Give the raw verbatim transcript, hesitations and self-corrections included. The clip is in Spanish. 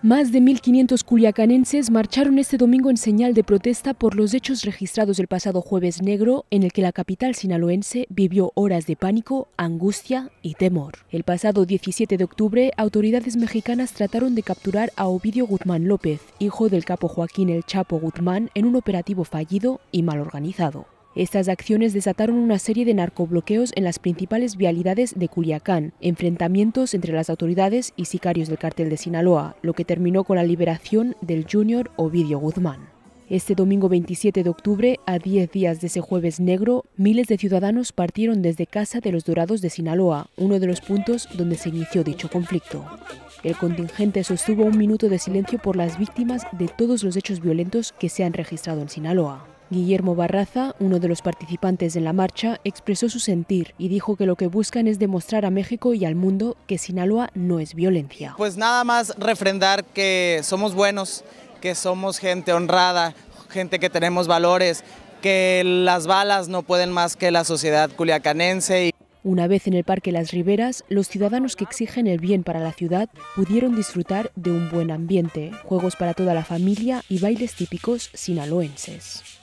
Más de mil quinientos culiacanenses marcharon este domingo en señal de protesta por los hechos registrados el pasado Jueves Negro, en el que la capital sinaloense vivió horas de pánico, angustia y temor. El pasado diecisiete de octubre, autoridades mexicanas trataron de capturar a Ovidio Guzmán López, hijo del capo Joaquín El Chapo Guzmán, en un operativo fallido y mal organizado. Estas acciones desataron una serie de narcobloqueos en las principales vialidades de Culiacán, enfrentamientos entre las autoridades y sicarios del cártel de Sinaloa, lo que terminó con la liberación del junior Ovidio Guzmán. Este domingo veintisiete de octubre, a diez días de ese Jueves Negro, miles de ciudadanos partieron desde Casa de los Dorados de Sinaloa, uno de los puntos donde se inició dicho conflicto. El contingente sostuvo un minuto de silencio por las víctimas de todos los hechos violentos que se han registrado en Sinaloa. Guillermo Barraza, uno de los participantes en la marcha, expresó su sentir y dijo que lo que buscan es demostrar a México y al mundo que Sinaloa no es violencia. Pues nada más refrendar que somos buenos, que somos gente honrada, gente que tenemos valores, que las balas no pueden más que la sociedad culiacanense. Una vez en el Parque Las Riberas, los ciudadanos que exigen el bien para la ciudad pudieron disfrutar de un buen ambiente, juegos para toda la familia y bailes típicos sinaloenses.